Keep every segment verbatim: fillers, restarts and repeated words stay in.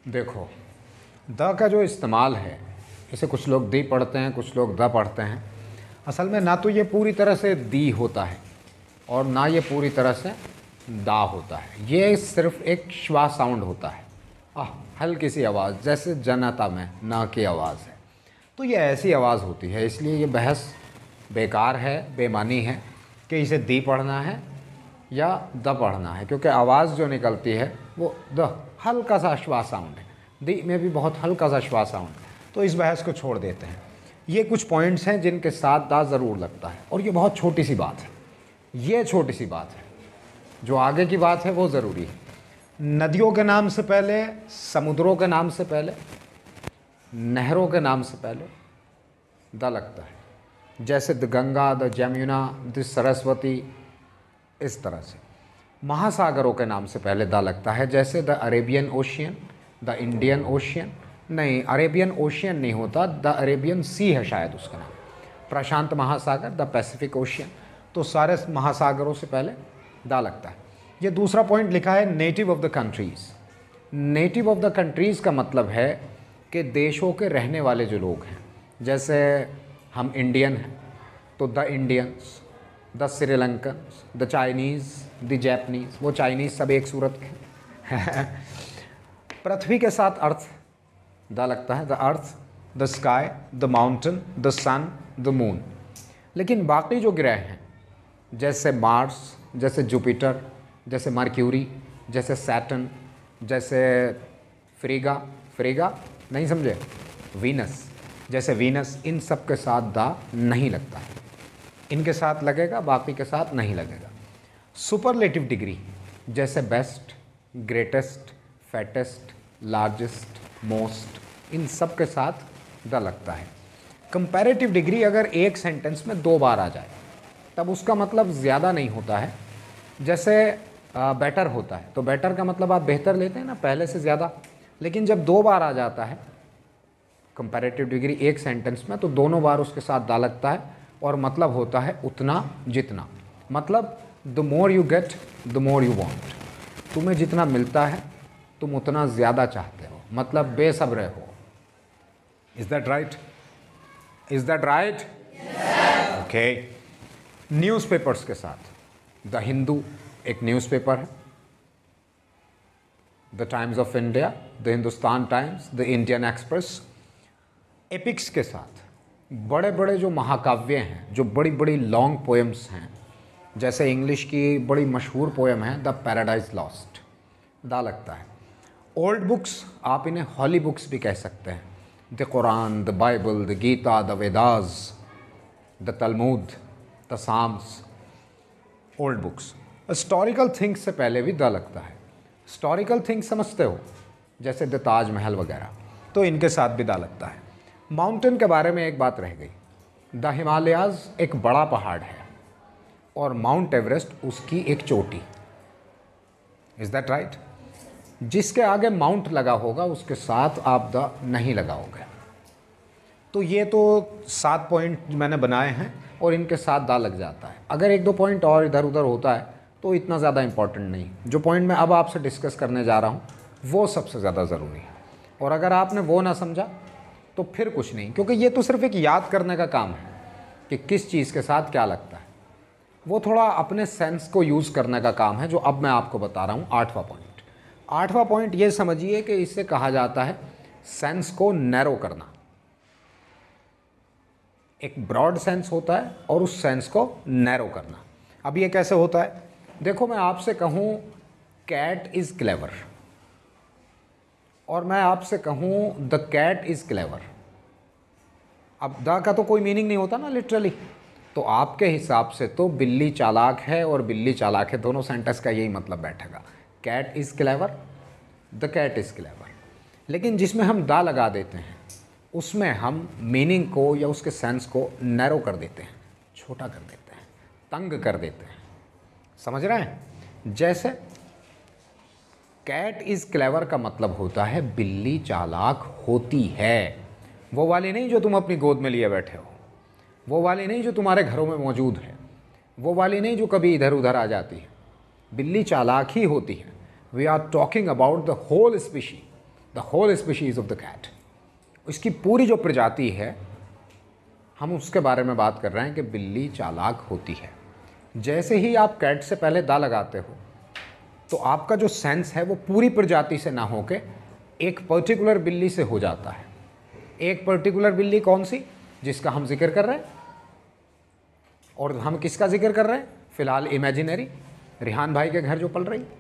देखो, द का जो इस्तेमाल है, इसे कुछ लोग दी पढ़ते हैं, कुछ लोग द पढ़ते हैं। असल में ना तो ये पूरी तरह से दी होता है और ना ये पूरी तरह से दा होता है। ये सिर्फ एक श्वा साउंड होता है, आह हल्की सी आवाज़, जैसे जनता में ना की आवाज़ है, तो ये ऐसी आवाज़ होती है। इसलिए ये बहस बेकार है, बेमानी है कि इसे दी पढ़ना है या द पढ़ना है, क्योंकि आवाज़ जो निकलती है वो द हल्का सा श्वा साउंड है, दी में भी बहुत हल्का सा श्वा साउंड है। तो इस बहस को छोड़ देते हैं। ये कुछ पॉइंट्स हैं जिनके साथ दा ज़रूर लगता है, और ये बहुत छोटी सी बात है। ये छोटी सी बात है, जो आगे की बात है वो ज़रूरी है। नदियों के नाम से पहले, समुद्रों के नाम से पहले, नहरों के नाम से पहले द लगता है। जैसे the Ganga, the Jamuna, the Saraswati, इस तरह से। महासागरों के नाम से पहले द लगता है, जैसे the Arabian Ocean, the Indian Ocean. नहीं, अरेबियन ओशियन नहीं होता, द अरेबियन सी है शायद उसका नाम। प्रशांत महासागर, द पैसिफिक ओशियन। तो सारे महासागरों से पहले दा लगता है। ये दूसरा पॉइंट लिखा है native of the countries. Native of the countries का मतलब है कि देशों के रहने वाले जो लोग हैं, जैसे हम इंडियन हैं तो the Indians, the Sri Lankans, the Chinese, the Japanese. वो चाइनीज़ सब एक सूरत के। पृथ्वी के साथ अर्थ द लगता है, the earth, the sky, the mountain, the sun, the moon. लेकिन बाकी जो ग्रह हैं, जैसे मार्स, जैसे जुपिटर, जैसे मर्क्यूरी, जैसे सैटर्न, जैसे फ्रीगा, फ्रीगा नहीं समझे, वीनस, जैसे वीनस, इन सब के साथ दा नहीं लगता है। इनके साथ लगेगा, बाकी के साथ नहीं लगेगा। सुपरलेटिव डिग्री, जैसे best, greatest, fattest, largest, most, इन सब के साथ द लगता है। कंपैरेटिव डिग्री अगर एक सेंटेंस में दो बार आ जाए तब उसका मतलब ज़्यादा नहीं होता है। जैसे बेटर होता है तो बेटर का मतलब आप बेहतर लेते हैं ना, पहले से ज़्यादा। लेकिन जब दो बार आ जाता है कंपैरेटिव डिग्री एक सेंटेंस में, तो दोनों बार उसके साथ दा लगता है और मतलब होता है उतना जितना। मतलब the more you get the more you want. तुम्हें जितना मिलता है तुम उतना ज़्यादा चाहते हो, मतलब बेसब्र हो। Is that right? Is that right? Okay. Newspapers के साथ द हिंदू एक न्यूज़पेपर है, the Times of India, the Hindustan Times, the Indian Express. Epics के साथ बड़े बड़े जो महाकाव्य हैं, जो बड़ी बड़ी लॉन्ग पोएम्स हैं, जैसे इंग्लिश की बड़ी मशहूर पोएम है द पैराडाइज लॉस्ट, दा लगता है। ओल्ड बुक्स, आप इन्हें हॉली बुक्स भी कह सकते हैं, the Quran, the Bible, the Gita, the Vedas, the Talmud, the Psalms, old books. Historical things से पहले भी द लगता है। हिस्टोरिकल थिंग्स समझते हो, जैसे द ताजमहल वगैरह, तो इनके साथ भी द लगता है। माउंटेन के बारे में एक बात रह गई, द हिमालयाज़ एक बड़ा पहाड़ है और माउंट एवरेस्ट उसकी एक चोटी। Is that right? जिसके आगे माउंट लगा होगा उसके साथ आप द नहीं लगाओगे। तो ये तो सात पॉइंट मैंने बनाए हैं और इनके साथ दा लग जाता है। अगर एक दो पॉइंट और इधर उधर होता है तो इतना ज़्यादा इम्पॉर्टेंट नहीं। जो पॉइंट मैं अब आपसे डिस्कस करने जा रहा हूँ वो सबसे ज़्यादा ज़रूरी है, और अगर आपने वो ना समझा तो फिर कुछ नहीं, क्योंकि ये तो सिर्फ एक याद करने का काम है कि किस चीज़ के साथ क्या लगता है। वो थोड़ा अपने सेंस को यूज़ करने का काम है, जो अब मैं आपको बता रहा हूँ। आठवां पॉइंट आठवां पॉइंट ये समझिए कि इससे कहा जाता है सेंस को नैरो करना। एक ब्रॉड सेंस होता है और उस सेंस को नैरो करना। अब ये कैसे होता है? देखो, मैं आपसे कहूँ कैट इज़ क्लेवर और मैं आपसे कहूँ द कैट इज़ क्लेवर। अब द का तो कोई मीनिंग नहीं होता ना लिटरली, तो आपके हिसाब से तो बिल्ली चालाक है और बिल्ली चालाक है, दोनों सेंटेंस का यही मतलब बैठेगा, cat is clever, the cat is clever. लेकिन जिसमें हम दा लगा देते हैं उसमें हम मीनिंग को या उसके सेंस को नैरो कर देते हैं, छोटा कर देते हैं, तंग कर देते हैं। समझ रहे हैं? जैसे कैट इज़ क्लेवर का मतलब होता है बिल्ली चालाक होती है। वो वाली नहीं जो तुम अपनी गोद में लिए बैठे हो, वो वाली नहीं जो तुम्हारे घरों में मौजूद है, वो वाली नहीं जो कभी इधर उधर आ जाती है। बिल्ली चालाक ही होती है। We are talking about the whole species, the the whole species of the cat, इसकी पूरी जो प्रजाति है हम उसके बारे में बात कर रहे हैं कि बिल्ली चालाक होती है। जैसे ही आप कैट से पहले दा लगाते हो तो आपका जो सेंस है वो पूरी प्रजाति से ना होके एक पर्टिकुलर बिल्ली से हो जाता है। एक पर्टिकुलर बिल्ली कौन सी, जिसका हम जिक्र कर रहे हैं, और हम किसका जिक्र कर रहे हैं फिलहाल, इमेजिनरी, रिहान भाई के घर जो पल रही।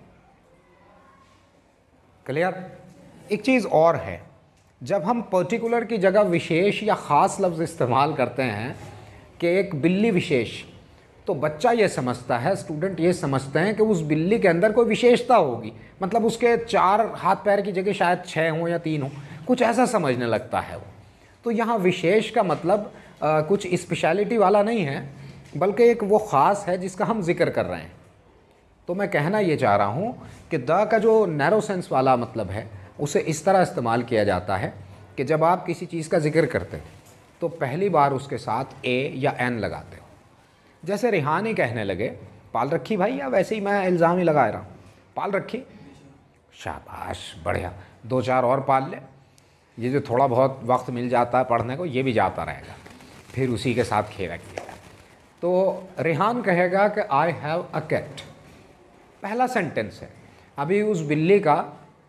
क्लियर। एक चीज़ और है, जब हम पर्टिकुलर की जगह विशेष या ख़ास लफ्ज़ इस्तेमाल करते हैं कि एक बिल्ली विशेष, तो बच्चा ये समझता है, स्टूडेंट ये समझते हैं कि उस बिल्ली के अंदर कोई विशेषता होगी, मतलब उसके चार हाथ पैर की जगह शायद छः हों या तीन हों, कुछ ऐसा समझने लगता है वो। तो यहाँ विशेष का मतलब आ, कुछ स्पेशलिटी वाला नहीं है, बल्कि एक वो ख़ास है जिसका हम जिक्र कर रहे हैं। तो मैं कहना ये चाह रहा हूँ कि द का जो नैरो सेंस वाला मतलब है उसे इस तरह इस्तेमाल किया जाता है कि जब आप किसी चीज़ का जिक्र करते हो तो पहली बार उसके साथ ए या एन लगाते हो। जैसे रिहान ही कहने लगे पाल रखी भाई, या वैसे ही मैं इल्ज़ाम ही लगा रहा हूँ, पाल रखी, शाबाश बढ़िया, दो चार और पाल ले, ये जो थोड़ा बहुत वक्त मिल जाता है पढ़ने को ये भी जाता रहेगा, फिर उसी के साथ खेला किएगा। तो रिहान कहेगा कि आई हैव अ कैट, पहला सेंटेंस है, अभी उस बिल्ली का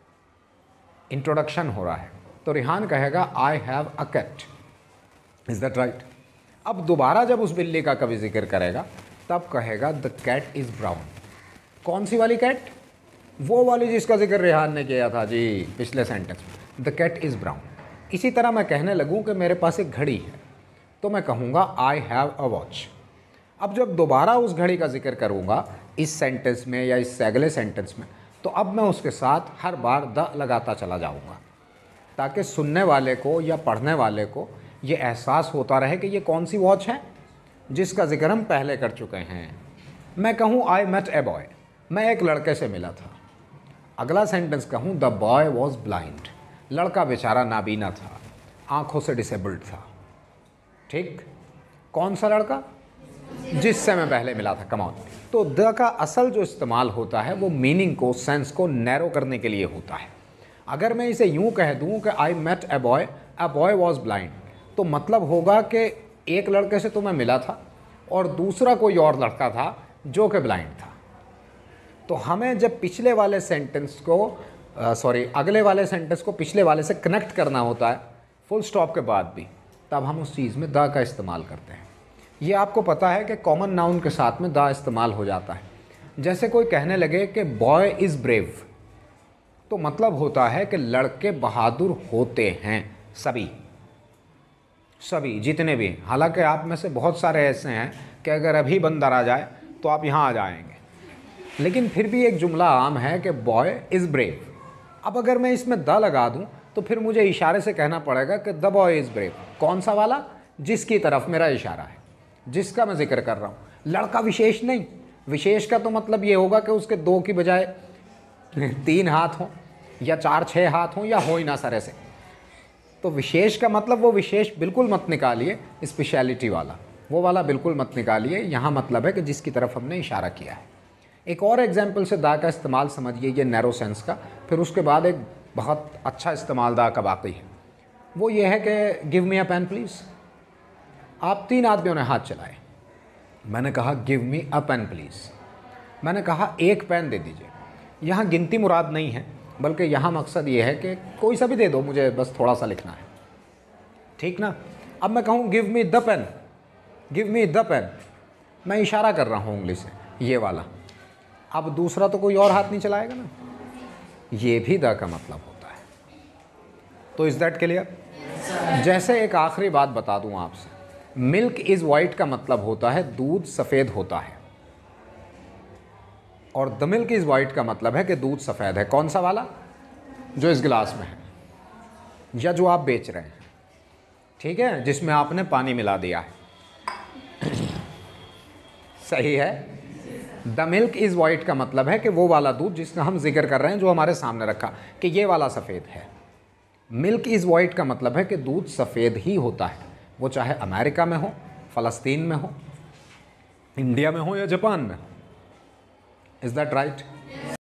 इंट्रोडक्शन हो रहा है, तो रिहान कहेगा I have a cat, is that right. अब दोबारा जब उस बिल्ली का कभी जिक्र करेगा तब कहेगा द कैट इज़ ब्राउन। कौन सी वाली कैट, वो वाली जिसका जिक्र रिहान ने किया था जी पिछले सेंटेंस में, द कैट इज़ ब्राउन। इसी तरह मैं कहने लगूँ कि मेरे पास एक घड़ी है, तो मैं कहूँगा आई हैव अ वॉच। अब जब दोबारा उस घड़ी का जिक्र करूँगा इस सेंटेंस में या इस अगले सेंटेंस में, तो अब मैं उसके साथ हर बार द लगाता चला जाऊँगा, ताकि सुनने वाले को या पढ़ने वाले को ये एहसास होता रहे कि ये कौन सी वॉच है जिसका जिक्र हम पहले कर चुके हैं। मैं कहूँ आई मेट ए बॉय, मैं एक लड़के से मिला था। अगला सेंटेंस कहूँ द बॉय वॉज ब्लाइंड, लड़का बेचारा नाबीना था, आँखों से डिसेबल्ड था। ठीक, कौन सा लड़का, जिससे मैं पहले मिला था, कम ऑन। तो द का असल जो इस्तेमाल होता है वो मीनिंग को, सेंस को नैरो करने के लिए होता है। अगर मैं इसे यूँ कह दूँ कि I met a boy, a boy was blind, तो मतलब होगा कि एक लड़के से तो मैं मिला था और दूसरा कोई और लड़का था जो कि ब्लाइंड था। तो हमें जब पिछले वाले सेंटेंस को, सॉरी अगले वाले सेंटेंस को पिछले वाले से कनेक्ट करना होता है फुल स्टॉप के बाद भी, तब हम उस चीज़ में द का इस्तेमाल करते हैं। ये आपको पता है कि कॉमन नाउन के साथ में द इस्तेमाल हो जाता है। जैसे कोई कहने लगे कि बॉय इज़ ब्रेव, तो मतलब होता है कि लड़के बहादुर होते हैं, सभी सभी जितने भी। हालांकि आप में से बहुत सारे ऐसे हैं कि अगर अभी बंदर आ जाए तो आप यहाँ आ जाएंगे, लेकिन फिर भी एक जुमला आम है कि बॉय इज़ ब्रेव। अब अगर मैं इसमें द लगा दूँ तो फिर मुझे इशारे से कहना पड़ेगा कि द बॉय इज़ ब्रेव। कौन सा वाला, जिसकी तरफ मेरा इशारा है, जिसका मैं जिक्र कर रहा हूँ, लड़का विशेष नहीं। विशेष का तो मतलब ये होगा कि उसके दो की बजाय तीन हाथ हों या चार छः हाथ हों या हो ही ना सर से। तो विशेष का मतलब वो विशेष बिल्कुल मत निकालिए, स्पेशलिटी वाला वो वाला बिल्कुल मत निकालिए। यहाँ मतलब है कि जिसकी तरफ हमने इशारा किया है। एक और एग्जाम्पल से दा का इस्तेमाल समझिए, ये नैरो सेंस का। फिर उसके बाद एक बहुत अच्छा इस्तेमाल दा का बाकी है, वो ये है कि give me a pen please. आप तीन आदमियों ने हाथ चलाए, मैंने कहा give me a pen please, मैंने कहा एक पेन दे दीजिए। यहाँ गिनती मुराद नहीं है, बल्कि यहाँ मकसद ये है कि कोई सा भी दे दो, मुझे बस थोड़ा सा लिखना है, ठीक ना। अब मैं कहूँ give me the pen, give me the pen, मैं इशारा कर रहा हूँ उंगली से, ये वाला। अब दूसरा तो कोई और हाथ नहीं चलाएगा ना, ये भी द का मतलब होता है। तो इज़ दैट क्लियर। जैसे एक आखिरी बात बता दूँ आपसे, मिल्क इज़ वाइट का मतलब होता है दूध सफ़ेद होता है, और द मिल्क इज़ वाइट का मतलब है कि दूध सफ़ेद है। कौन सा वाला, जो इस गिलास में है या जो आप बेच रहे हैं, ठीक है, जिसमें आपने पानी मिला दिया है। सही है। द मिल्क इज़ वाइट का मतलब है कि वो वाला दूध जिसका हम जिक्र कर रहे हैं, जो हमारे सामने रखा कि ये वाला सफ़ेद है। मिल्क इज़ वाइट का मतलब है कि दूध सफ़ेद ही होता है, वो चाहे अमेरिका में हो, फ़लस्तीन में हो, इंडिया में हो या जापान में हो। Is that right.